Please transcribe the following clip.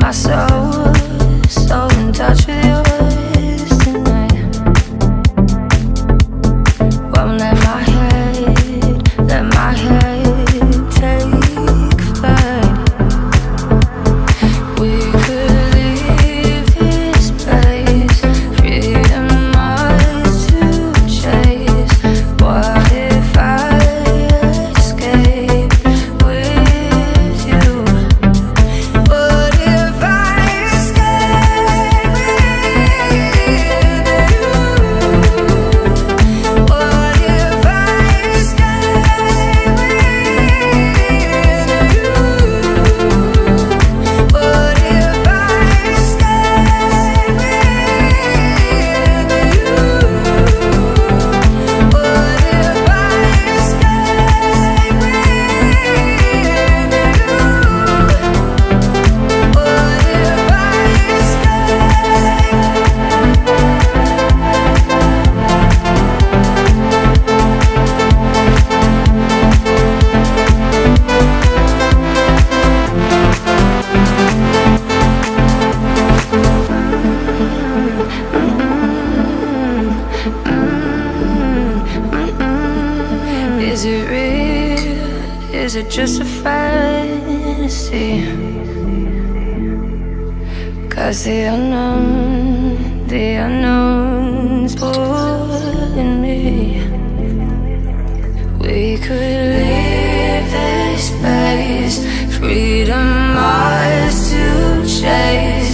my soul, so in touch with yours tonight. Won't let my head take flight. We could leave this place, freedom ours to chase. What if I escape with you? What if I escape with you? What if I escape with you? What if I escape with you? What if I escape with Is it real? Is it just a fantasy? 'Cause the unknown's pulling me. We could leave this place, freedom ours to chase.